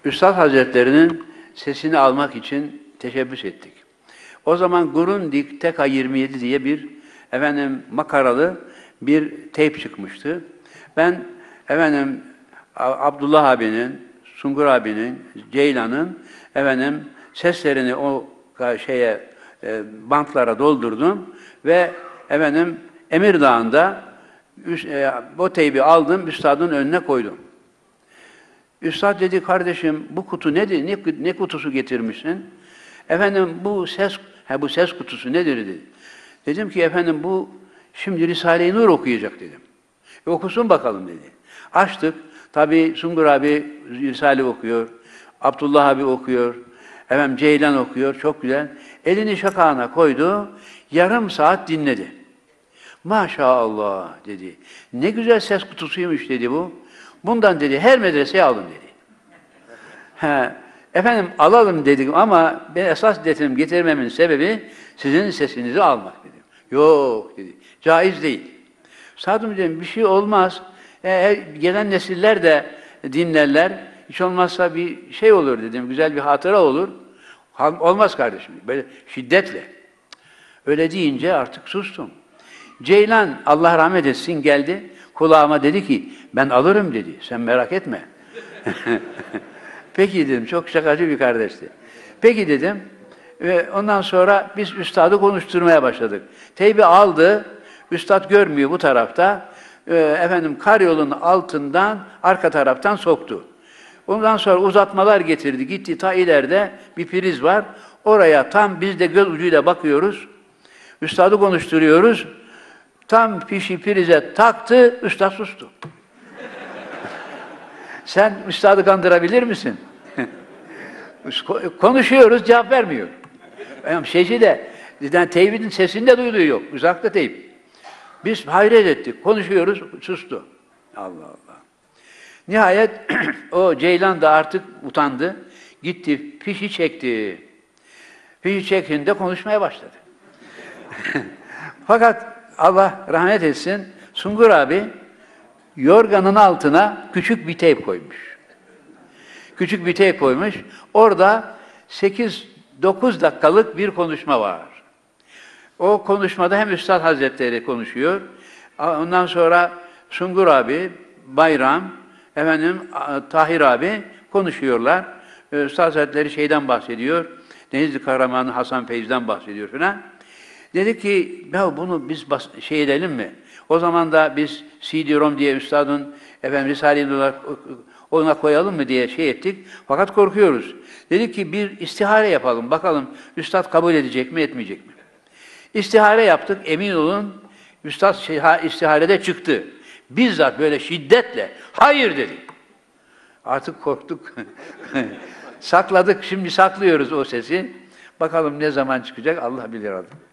Üstad Hazretleri'nin sesini almak için teşebbüs ettik. O zaman Grundig TK27 diye bir makaralı bir teyp çıkmıştı. Ben Abdullah abinin, Sungur abinin, Ceylan'ın seslerini o bantlara doldurdum ve Emirdağ'ında o teybi aldım, üstadın önüne koydum. Üstad dedi, kardeşim bu kutu nedir? Ne kutusu getirmişsin? Bu ses kutusu nedir dedi. Dedim ki bu şimdi Risale-i Nur okuyacak dedim. Okusun bakalım dedi. Açtık. Tabii Sungur abi Risale okuyor. Abdullah abi okuyor. Ceylan okuyor. Çok güzel. Elini şakağına koydu. Yarım saat dinledi. Maşallah dedi. Ne güzel ses kutusuymuş dedi bu. Bundan dedi her medreseye alın dedi. Alalım dedik ama ben esas getirmemin sebebi sizin sesinizi almak dedim. Yok dedi. Caiz değil. Sadım dedim bir şey olmaz. Gelen nesiller de dinlerler. Hiç olmazsa bir şey olur dedim. Güzel bir hatıra olur. Olmaz kardeşim. Böyle şiddetle. Öyle deyince artık sustum. Ceylan Allah rahmet etsin geldi. Kulağıma dedi ki ben alırım dedi. Sen merak etme. Peki dedim. Çok şakacı bir kardeşti. Peki dedim. Ve ondan sonra biz üstadı konuşturmaya başladık. Teybi aldı. Üstad görmüyor bu tarafta. Karyolun altından arka taraftan soktu. Ondan sonra uzatmalar getirdi. Gitti ta ileride bir priz var. Oraya tam biz de göz ucuyla bakıyoruz. Üstadı konuşturuyoruz. Tam fişi prize taktı. Üstad sustu. Sen üstadı kandırabilir misin? Konuşuyoruz, cevap vermiyor. Teybin sesini de duyduğu yok. Uzakta teyp. Biz hayret ettik. Konuşuyoruz, sustu. Allah Allah. Nihayet o Ceylan da artık utandı. Gitti, fişi çekti. Fişi çektiğinde konuşmaya başladı. Fakat Allah rahmet etsin, Sungur abi yorganın altına küçük bir teyp koymuş. Küçük bir teyp koymuş. Orada 8-9 dakikalık bir konuşma var. O konuşmada hem Üstad Hazretleri konuşuyor, ondan sonra Sungur abi, Bayram, Tahir abi konuşuyorlar. Üstad Hazretleri şeyden bahsediyor, Denizli Kahramanı Hasan Feyz'den bahsediyor falan. Dedi ki, ya bunu biz edelim mi? O zaman da biz CD-ROM diye Üstad'ın Risale-i olarak ona koyalım mı diye ettik. Fakat korkuyoruz. Dedik ki bir istihare yapalım, bakalım Üstad kabul edecek mi, etmeyecek mi? İstihare yaptık, emin olun, Üstad istiharede çıktı. Bizzat böyle şiddetle, hayır dedi. Artık korktuk. Sakladık, şimdi saklıyoruz o sesi. Bakalım ne zaman çıkacak, Allah bilir artık.